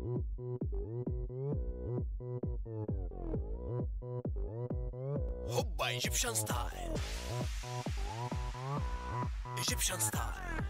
هوبا ايجيبشن ستايل. ايجيبشن ستايل.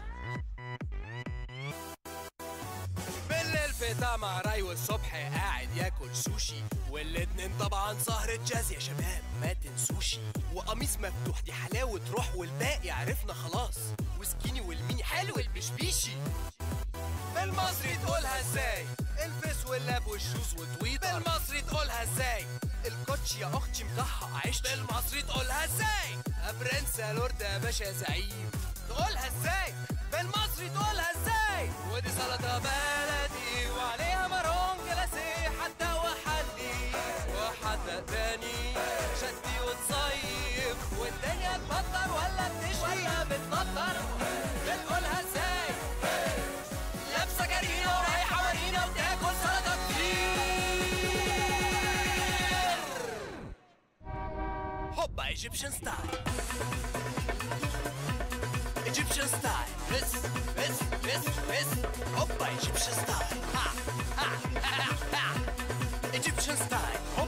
بالليل في مع راي والصبح قاعد ياكل سوشي، والاتنين طبعا سهرة جاز يا شباب ما تنسوشي. وقميص مفتوح دي حلاوة روح، والباقي عرفنا خلاص. وسكيني والميني حلو البشبيشي. بالمصري تقولها ازاي؟ الفيس واللاب والشوز وتويتر. بالمصري تقولها ازاي؟ الكوتش يا اختي مطحق عيش. بالمصري تقولها ازاي؟ برنس يا لورد يا باشا زعيم. تقولها ازاي؟ بالمصري تقولها ازاي؟ ودي سلطة بلدي وعليها مارون جلاسي، حتى وحلي وحتى تاني شدي وتصيف، والدنيا تمطر ولا بتشتي ولا بتمطر. بتقولها ازاي؟ لابسة كارينا ورايحة مارينا وتاكل سلطة كتير. هوبا ايجيبشن ستايل. ايجيبشن ستايل. بس هوبا ايجيبشن ستايل. ايجيبشن ستايل. هوب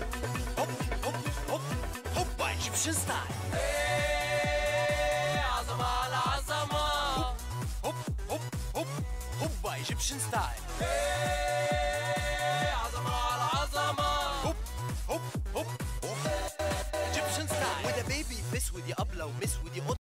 هوبا ايجيبشن ستايل. عظمة على عظمة. هوبا ايجيبشن ستايل. عظمة على عظمة. هوب ايجيبشن ستايل. وده بيبي فيس ودي ابله ومس ودي